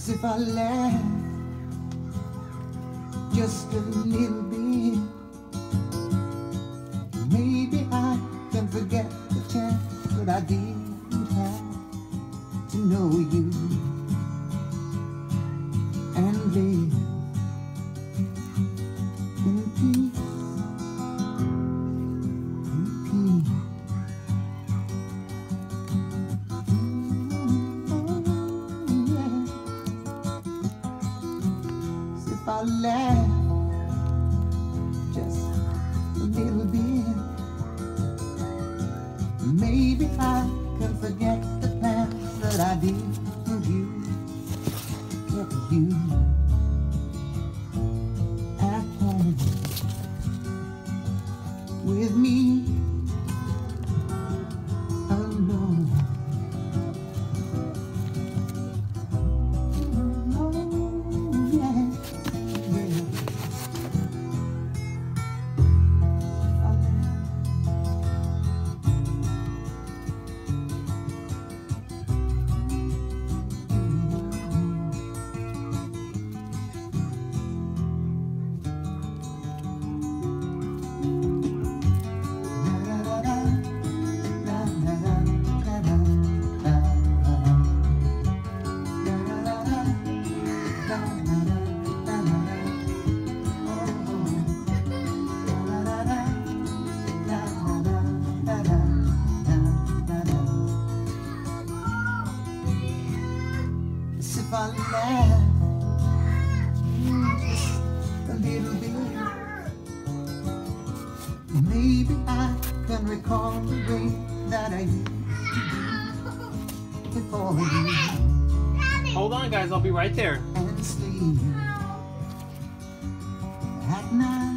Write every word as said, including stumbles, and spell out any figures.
If I laugh just a little bit, maybe I can forget the chance that I didn't have to know you and live in peace, in peace. If I laugh just a little bit, maybe I can forget the plans that I did for you, kept you at home with me alone. If I laugh just a little bit, maybe I can recall the way that I used to be before you. Hold on, guys, I'll be right there. And sleep at night.